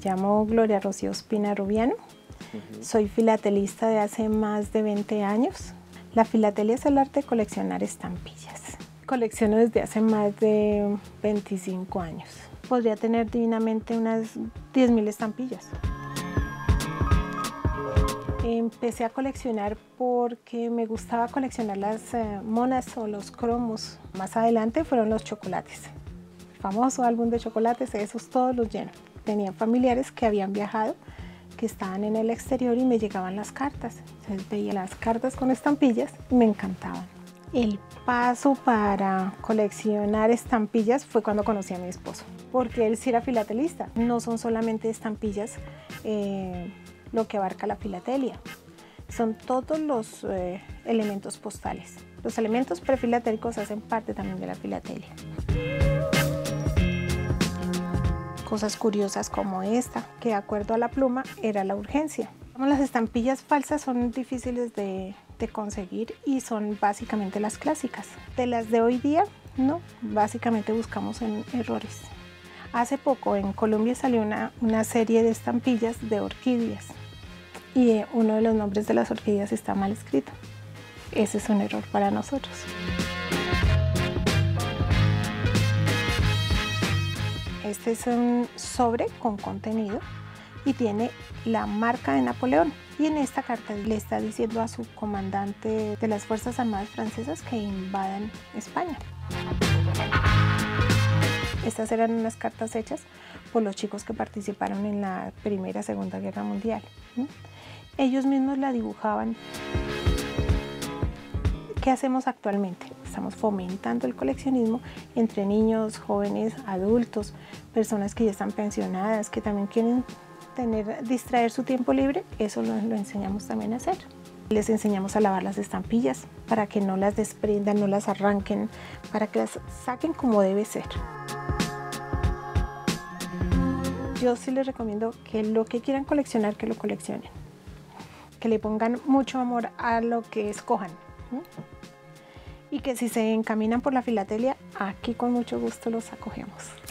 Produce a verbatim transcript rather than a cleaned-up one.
llamo Gloria Rocío Ospina Rubiano. Uh-huh. Soy filatelista de hace más de veinte años. La filatelia es el arte de coleccionar estampillas. Colecciono desde hace más de veinticinco años. Podría tener divinamente unas diez mil estampillas. Empecé a coleccionar porque me gustaba coleccionar las eh, monas o los cromos. Más adelante fueron los chocolates. El famoso álbum de chocolates, esos todos los lleno. Tenía familiares que habían viajado, que estaban en el exterior y me llegaban las cartas. Entonces veía las cartas con estampillas y me encantaban. El paso para coleccionar estampillas fue cuando conocí a mi esposo, porque él sí era filatelista. No son solamente estampillas eh, lo que abarca la filatelia, son todos los eh, elementos postales. Los elementos prefilatéricos hacen parte también de la filatelia. Cosas curiosas como esta, que de acuerdo a la pluma era la urgencia. Las estampillas falsas son difíciles de, de conseguir y son básicamente las clásicas. De las de hoy día, no, básicamente buscamos en errores. Hace poco en Colombia salió una, una serie de estampillas de orquídeas y uno de los nombres de las orquídeas está mal escrito. Ese es un error para nosotros. Este es un sobre con contenido y tiene la marca de Napoleón. Y en esta carta le está diciendo a su comandante de las Fuerzas Armadas francesas que invadan España. Estas eran unas cartas hechas por los chicos que participaron en la Primera y Segunda Guerra Mundial. ¿Sí? Ellos mismos la dibujaban. ¿Qué hacemos actualmente? Estamos fomentando el coleccionismo entre niños, jóvenes, adultos, personas que ya están pensionadas, que también quieren tener, distraer su tiempo libre. Eso lo, lo enseñamos también a hacer. Les enseñamos a lavar las estampillas para que no las desprendan, no las arranquen, para que las saquen como debe ser. Yo sí les recomiendo que lo que quieran coleccionar, que lo coleccionen. Que le pongan mucho amor a lo que escojan. ¿Sí? Y que si se encaminan por la filatelia, aquí con mucho gusto los acogemos.